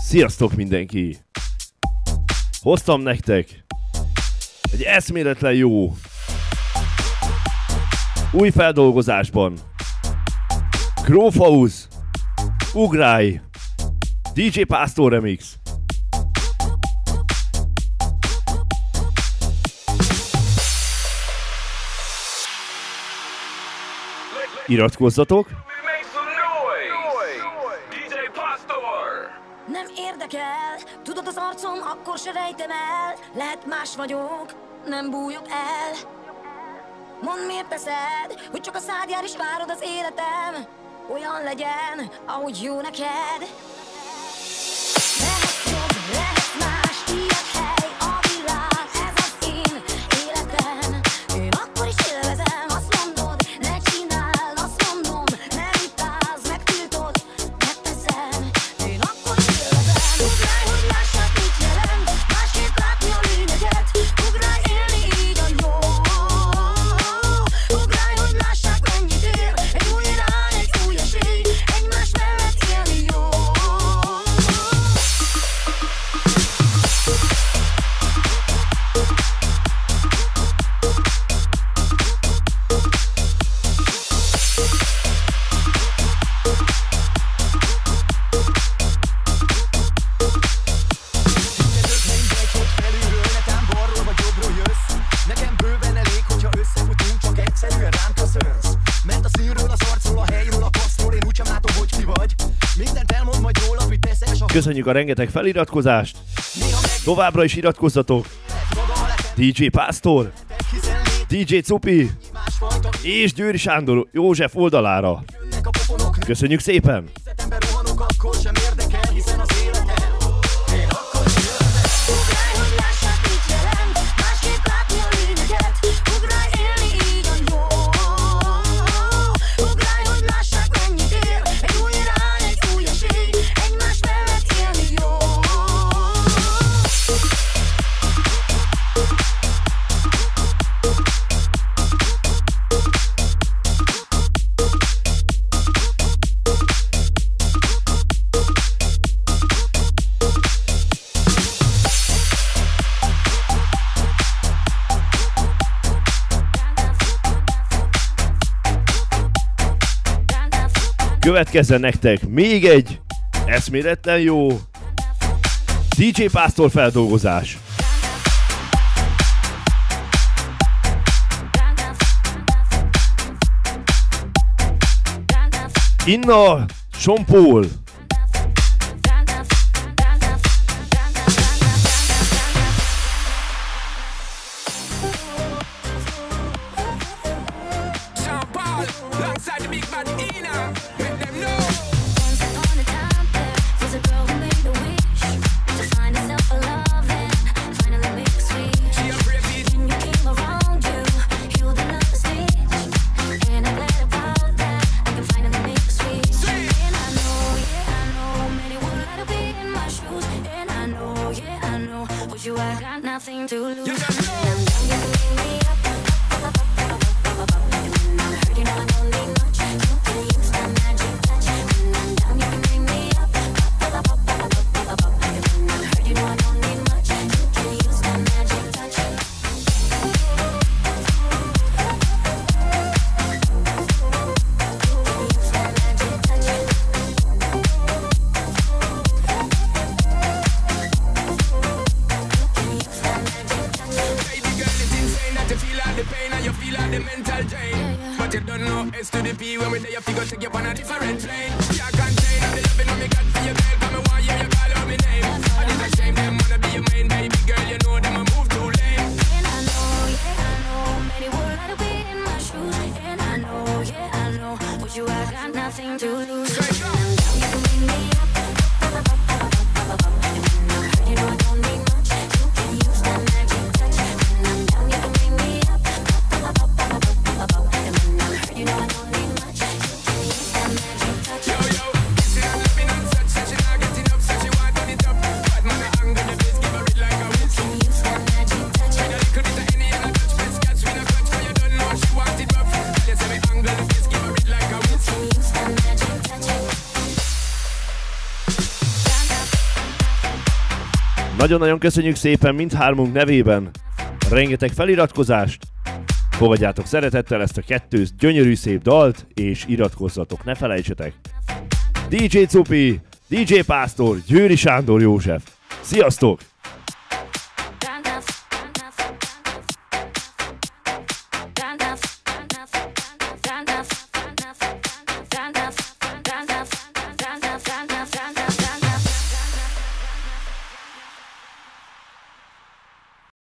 Sziasztok mindenki! Hoztam nektek egy eszméletlen jó új feldolgozásban Groovehouse, Ugrálj, Dj.Pásztor remix. Iratkozzatok! Nem érdekel, tudod az arcom, akkor se rejtem el. Lehet más vagyok, nem bújok el. Mondd, miért teszed, hogy csak a szád jár és várod az életem. Olyan legyen, ahogy jó neked. Lehetsz jobb, lehetsz más, ilyen hely a világ. Ez az én életem. Én akkor is élvezem, azt mondod, ne csináld, azt mondom, nem utálsz, megtiltod, megteszem. Én akkor is élvezem. Ugrálj, hogy lássák, mit jelent, másképp látni a lényeget. Ugrálj, élni így a jó. Ugrálj, hogy lássák, mennyit ér, egy új irány, egy új esély, egymás mellett élni jó. Nekem bőven elég, hogyha összefutunk, csak egyszerűen rám köszönsz. Mert a színről, az arcról, a helyről, a passzról, én úgysem látom, hogy ki vagy. Mindent elmond majd róla, hogy teszel. Köszönjük a rengeteg feliratkozást! Továbbra is iratkozzatok! Dj.Pásztor, DJ Cupi és Győri Sándor József oldalára. Köszönjük szépen! Következzen nektek még egy eszméletlen jó Dj.Pásztor feldolgozás. Inna Sean Paul. Nagyon-nagyon köszönjük szépen mindhármunk nevében rengeteg feliratkozást. Fogadjátok szeretettel ezt a kettős gyönyörű szép dalt, és iratkozzatok, ne felejtsetek. DJ Cupi, DJ Pásztor, Győri Sándor József. Sziasztok!